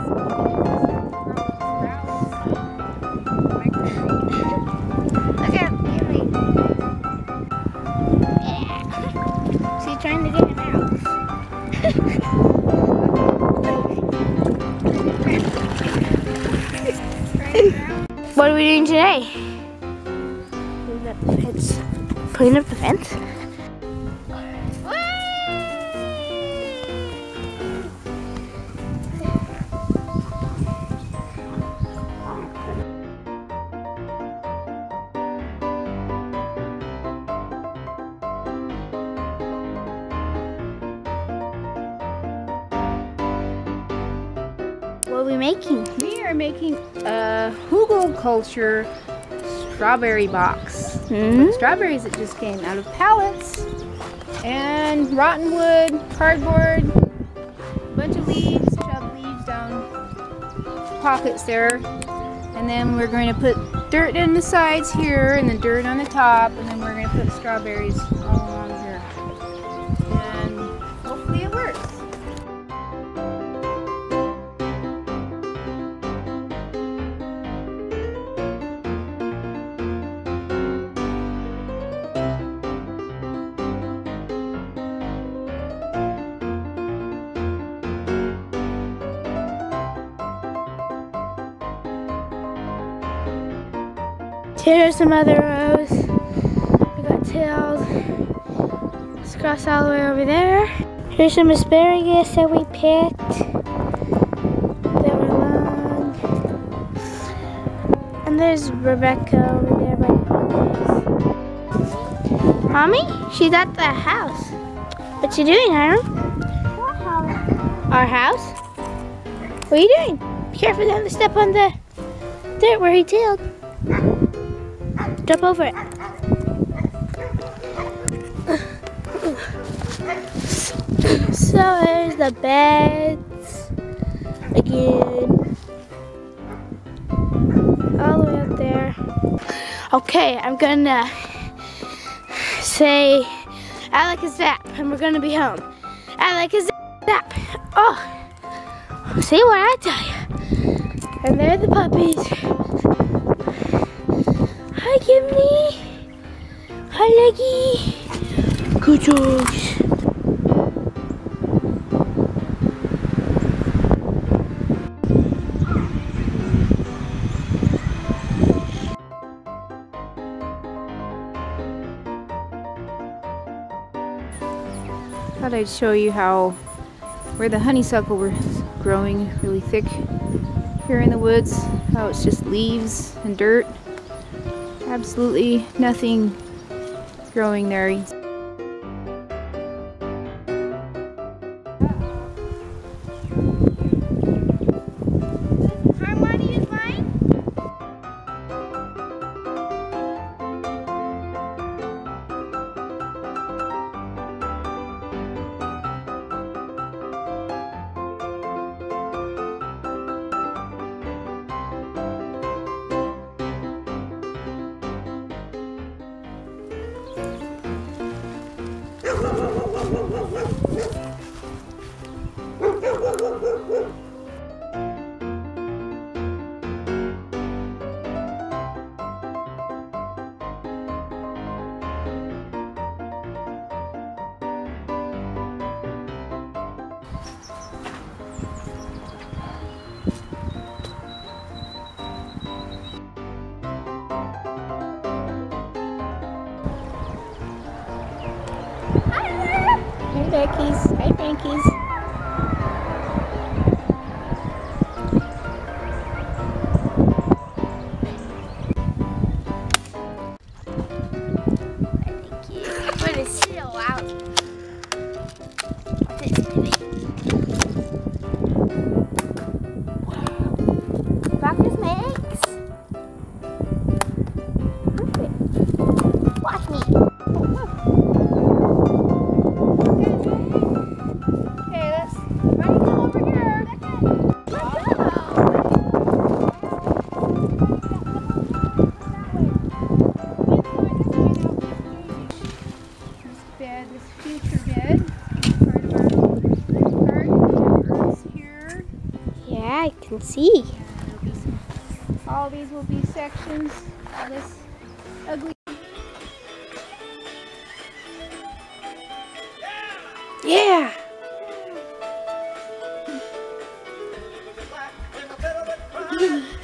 Look at Henry. Yeah. She's trying to get him out. What are we doing today? Putting up the fence. What are we making? We are making a hugelkultur strawberry box. With strawberries that just came out of pallets and rotten wood, cardboard, a bunch of leaves, shoved leaves down pockets there. And then we're going to put dirt in the sides here and then dirt on the top, and then we're going to put strawberries all along here. And hopefully it works. Here's some other rows. We got tails. Let's cross all the way over there. Here's some asparagus that we picked. They were long. And there's Rebecca over there by the house. Mommy? She's at the house. What you doing, Hiram? What house? Our house? What are you doing? Be careful not to step on the dirt where he tailed. Jump over it. So there's the beds again. All the way up there. Okay, I'm gonna say Alakazam and we're gonna be home. Alakazam. Oh, see what I tell you. And there are the puppies. Hi, Kimmy. Hi, Leggy. Good dogs. Thought I'd show you where the honeysuckle was growing really thick here in the woods, how it's just leaves and dirt. Absolutely nothing growing there. Hey Becky's. Hi Frankie's. Thank you. But it's still loud. Doctor's makes. Perfect. Watch me. can see. All these will be sections of this ugly. Yeah!